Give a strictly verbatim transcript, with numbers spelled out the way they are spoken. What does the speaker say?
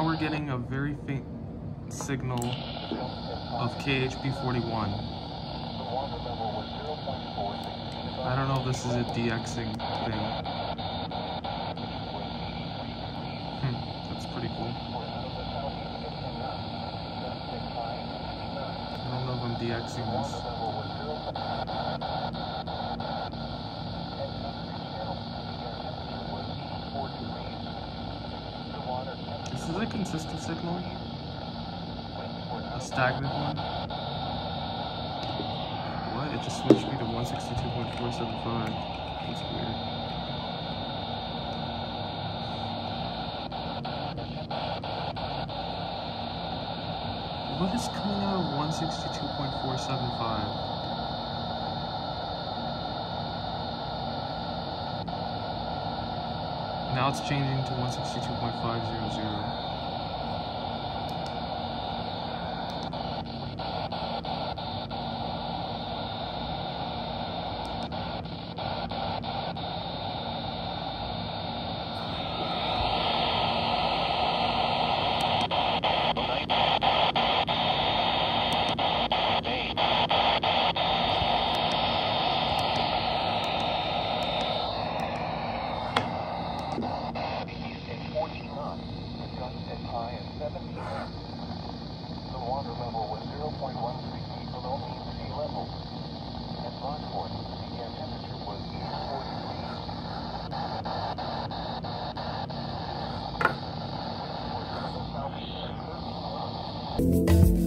we're getting a very faint signal of K H P forty-one. I don't know if this is a DXing thing. Hmm, that's pretty cool. I don't know if I'm DXing this. Is this a consistent signal? A stagnant one? What? It just switched me to one sixty-two point four seven five. That's weird. What is coming out of one sixty-two point four seven five? Now it's changing to one sixty-two point five zero zero. The water level was zero point one three feet below mean sea level. At Rockport, the air temperature was four degrees.